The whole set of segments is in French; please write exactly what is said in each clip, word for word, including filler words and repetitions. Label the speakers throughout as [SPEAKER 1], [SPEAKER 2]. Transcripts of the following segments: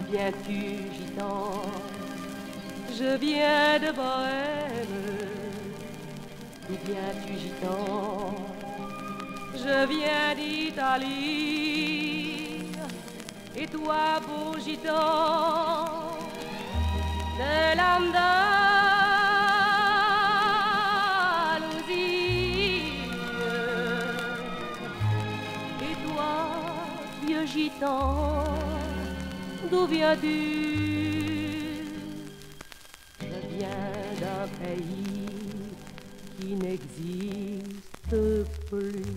[SPEAKER 1] viens-tu, gitan? Je viens de Bohème. D'où viens-tu, gitan? Je viens d'Italie. Et toi, beau gitan, de l'Andalousie. Et toi, vieux gitan, d'où viens-tu? Je viens d'un pays qui n'existe plus.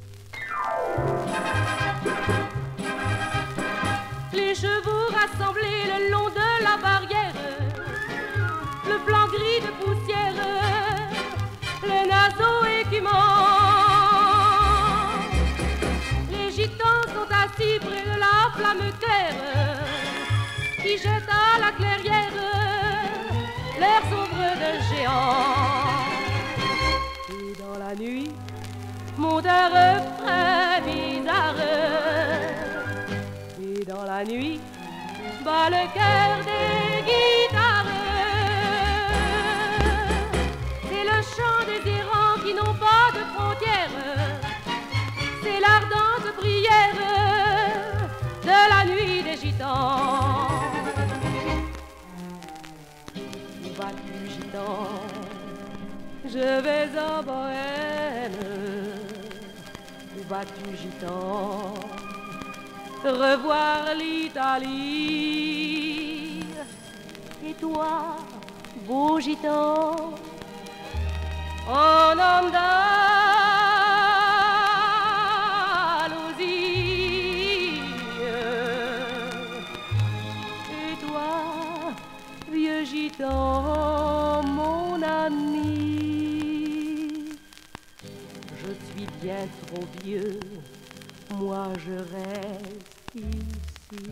[SPEAKER 1] Les chevaux rassemblés le long de la barrière, le blanc gris de poussière, les naseaux écumants. Les gitans sont assis près de la flamme claire qui jette à la clairière leurs ombres de géants. Et dans la nuit monte un refrain bizarre. Et dans la nuit bat le cœur des guitares. C'est le chant des errants qui n'ont pas de frontières. C'est l'ardente prière de la nuit des gitans. Où vas-tu, gitan? Je vais en Bohème. Où vas-tu, gitan? Revoir l'Italie. Et toi, beau gitan, en Andalousie. Et toi, vieux gitan, mon ami, je suis bien trop vieux, moi je reste ici.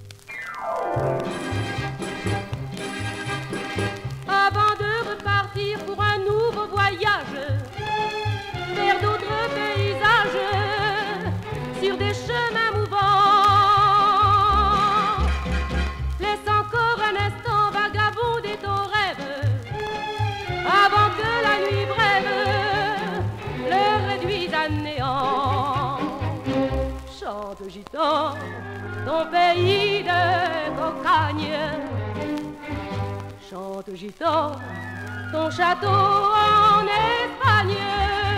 [SPEAKER 1] Avant de repartir pour un nouveau voyage vers d'autres paysages, sur des chemins mouvants, laisse encore un instant vagabonder ton rêve, avant que la nuit brève le réduise à néant. Chante, gitan, ton pays de cocagne. Chante, gitan, ton château en Espagne.